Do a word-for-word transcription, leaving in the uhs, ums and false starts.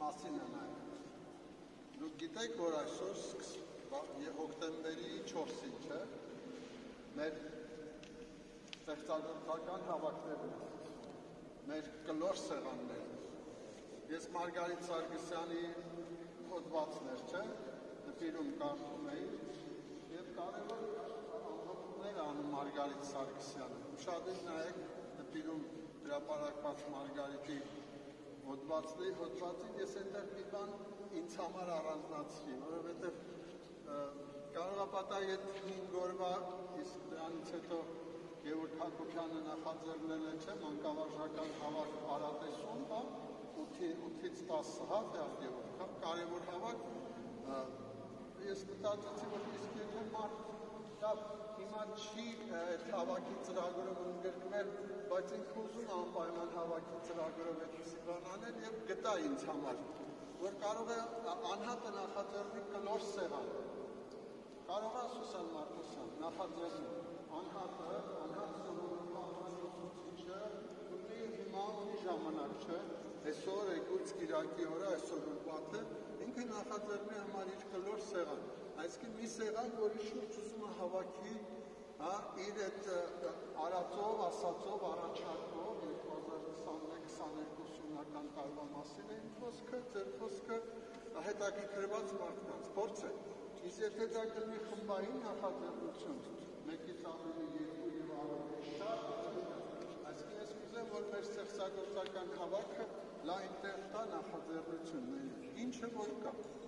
մասին է նայում։ Դուք գիտեք, որ այսօր հոկտեմբերի չորսին, չէ, մեր ստեղծագործական հավաքներն են, մեր կլոր սեղաններն։ Ես Մարգարիտ Սարգսյանի հոդվածներ, չէ, դպիրում կարդում էի, և կարևոր ամփոփումներ անում Մարգարիտ Սարգսյանը։ Ուշադիր նայեք դպիրում հրապարակված Մարգարիտի հոդվածին, ես այնտեղ մի բան ինձ համար առանձնացրի, որովհետև Կարողապատայի հետ հինգ օրվա, իսկ դրանից հետո Գևորգ Հակոբյանը նախաձեռնել է, չէ, մանկավարժական հավաք Արատեսում, հա, ութից տասը, հա, Գևորգ, կարևոր հավաք, ես մտածեցի, որ իսկ եթե մարդ լավ, հիմա չի այդ հավաքի ծրագրով ընդգրկվել, բայց ինքը ուզում անպայման հավաքի ծրագրով այդպիսի բան անել և գտա ինձ համար, որ կարող է անհատը նախաձեռնի կլոր սեղան, կարող է Սուսան Մարտիրոսյան նախաձեռնի անհատը, անհատ սովորելու անհատուցիչը ունի հիմա ունի ժամանակ, չէ, այսօր եկուց կիրակի օրը, այսօր ուրբաթը, ինքը նախաձեռնի համար իր կլոր սեղան, այսինքն մի սեղան, որի շուրջ ուզում է հավաքի իր այդ արածով, ասածով, առաջարկով երկու հազար քսաներեք քսաներկու տարվա մասին է իմ խոսքը, ձեր խոսքը հետաքրքրված մարդկանց, փորձ է, իսկ եթե դա կլինի խմբային նախաձեռնություն, մեկից ավելի երկու և ավելի շատ, այսինքն ես կուզեմ, որ մեր ստեղծագործական հավաքը լայն տեղ տա նախաձեռնություն, ինչը որ կա։